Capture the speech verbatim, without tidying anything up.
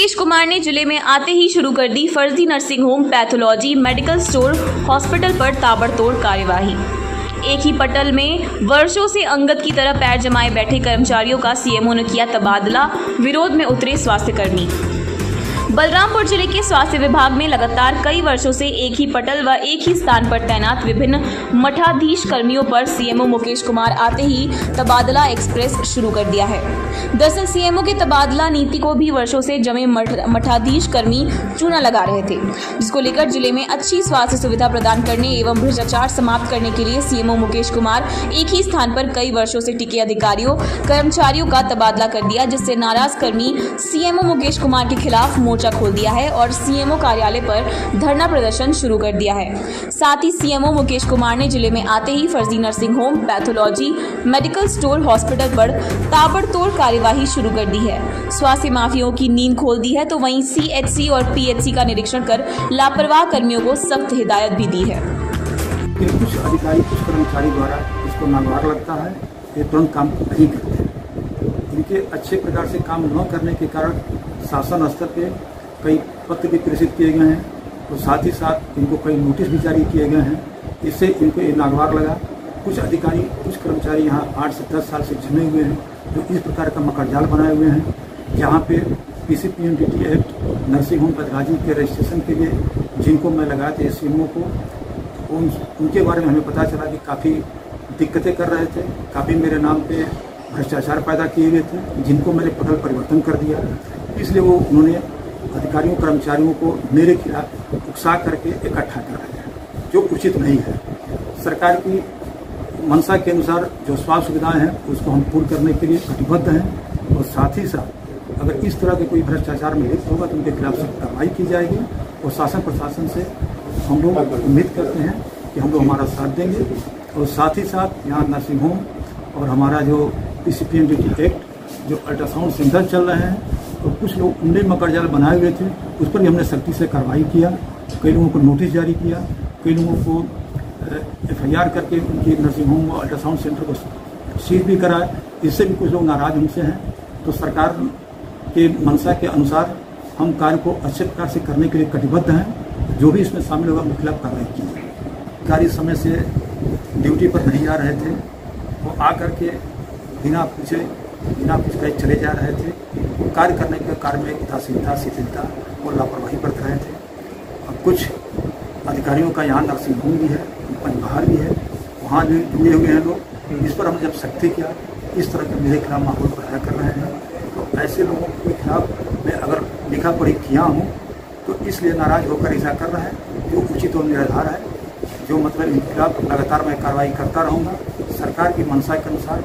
मुकेश कुमार ने जिले में आते ही शुरू कर दी फर्जी nursing home, pathology, medical store, hospital पर ताबड़तोड़ कार्यवाही। एक ही पटल में वर्षों से अंगद की तरह पैर जमाए बैठे कर्मचारियों का सीएमओ ने किया तबादला, विरोध में उतरे स्वास्थ्यकर्मी। बलरामपुर जिले के स्वास्थ्य विभाग में लगातार कई वर्षों से एक ही पटल व एक ही स्थान पर तैनात विभिन्न मठाधीश कर्मियों पर सीएमओ मुकेश कुमार आते ही तबादला एक्सप्रेस शुरू कर दिया है। दरअसल सीएमओ के तबादला नीति को भी वर्षों से जमे मठाधीश कर्मी चूना लगा रहे थे, जिसको लेकर जिले में अच्छी स्वास्थ्य सुविधा प्रदान करने एवं भ्रष्टाचार समाप्त करने के लिए सीएमओ मुकेश कुमार एक ही स्थान पर कई वर्षों से टिके अधिकारियों कर्मचारियों का तबादला कर दिया, जिससे नाराज कर्मी सीएमओ मुकेश कुमार के खिलाफ मोर्चा खोल दिया है और सीएमओ कार्यालय पर धरना प्रदर्शन शुरू कर दिया है। साथ ही सीएमओ मुकेश कुमार ने जिले में आते ही फर्जी nursing home, pathology, medical store, hospital पर ताबड़तोड़ कार्यवाही शुरू कर दी है। स्वास्थ्य माफियाओं की नींद खोल दी है, तो वहीं सीएचसी और पीएचसी का निरीक्षण कर लापरवाह कर्मियों को सख्त हिदायत भी दी है। कुछ अधिकारी, कुछ कर्मचारी द्वारा इसको नागवार लगता है, ये तुरंत काम नहीं करते। इनके अच्छे प्रकार से काम न करने के कारण शासन स्तर पे कई पत्र भी प्रेषित किए गए हैं और साथ ही साथ इनको कई नोटिस भी जारी किए गए हैं। इससे इनको ये नागवार लगा। कुछ अधिकारी, कुछ कर्मचारी यहाँ आठ से दस साल से जमे हुए हैं, जो इस प्रकार का मकड़जाल बनाए हुए हैं, जहाँ पे PCPNDT act, nursing home pathology के रजिस्ट्रेशन के लिए जिनको मैं लगाए थे सीएमओ को, उन उनके बारे में हमें पता चला कि काफ़ी दिक्कतें कर रहे थे, काफ़ी मेरे नाम पे भ्रष्टाचार पैदा किए गए थे, जिनको मैंने पटल परिवर्तन कर दिया। इसलिए वो उन्होंने अधिकारियों कर्मचारियों को मेरे खिलाफ उकसा करके इकट्ठा कर रहे हैं, जो उचित नहीं है। सरकार की मंशा के अनुसार जो स्वास्थ्य सुविधाएं हैं उसको हम पूर्ण करने के लिए कटिबद्ध हैं और साथ ही साथ अगर इस तरह के कोई भ्रष्टाचार में लिप्त होगा तो उनके खिलाफ सख्त कार्रवाई की जाएगी और शासन प्रशासन से हम लोग उम्मीद करते हैं कि हम लोग हमारा साथ देंगे। और साथ ही साथ यहाँ नर्सिंग होम और हमारा जो पीसीपीएनडीटी एक्ट, जो अल्ट्रासाउंड सेंटर चल रहे हैं, तो कुछ लोग उन्हें मकड़जाल बनाए हुए थे, उस पर भी हमने सख्ती से कार्रवाई किया। कई लोगों को नोटिस जारी किया, कई लोगों को एफ आई आर करके उनकी नर्सिंग होम और अल्ट्रासाउंड सेंटर को सीज भी कराया। इससे भी कुछ लोग नाराज हमसे हैं। तो सरकार के मंशा के अनुसार हम कार्य को अच्छे प्रकार से करने के लिए कटिबद्ध हैं। जो भी इसमें शामिल होगा उनके खिलाफ कार्रवाई की जाएगी। अधिकारी समय से ड्यूटी पर नहीं आ रहे थे, वो आ करके बिना पूछे, बिना कुछ कहे चले जा रहे थे। कार्य करने के कार्य में उदासीनता, शिथिलता और लापरवाही बरत रहे थे। और कुछ अधिकारियों का यहाँ नर्सिंग होम भी है, बाहर भी है, वहाँ भी जुड़े हुए हैं लोग। इस पर हमने जब सख्ती किया, इस तरह के मेरे खिलाफ माहौल पैदा कर रहे हैं, तो ऐसे लोगों के खिलाफ मैं अगर लिखा पढ़ी किया हूँ तो इसलिए नाराज होकर ऐसा कर रहा है, जो उचित और निराधार है। जो मतलब इनके खिलाफ लगातार मैं कार्रवाई करता रहूँगा सरकार की मंशा के अनुसार।